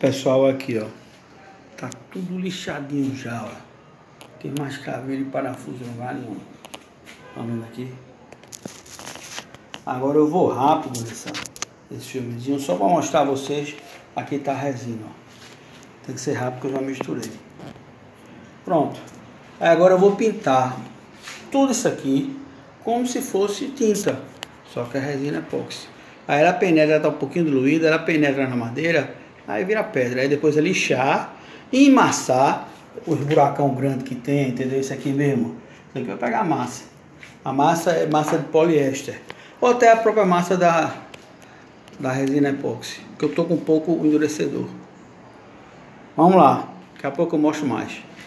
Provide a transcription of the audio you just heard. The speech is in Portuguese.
Pessoal, aqui ó, tá tudo lixadinho já, ó. Tem mais caveira e parafuso em lugar nenhum. Tá vendo aqui? Agora eu vou rápido nesse filmezinho, só para mostrar a vocês. Aqui tá a resina, ó. Tem que ser rápido que eu já misturei. Pronto. Aí agora eu vou pintar tudo isso aqui como se fosse tinta, só que a resina é epóxi. Aí ela penetra, ela tá um pouquinho diluída, ela penetra na madeira, aí vira pedra. Aí depois é lixar e emassar os buracão grande que tem, entendeu? Isso aqui mesmo. Isso aqui vai pegar a massa. A massa é massa de poliéster, ou até a própria massa da resina epóxi, que eu tô com um pouco endurecedor. Vamos lá, daqui a pouco eu mostro mais.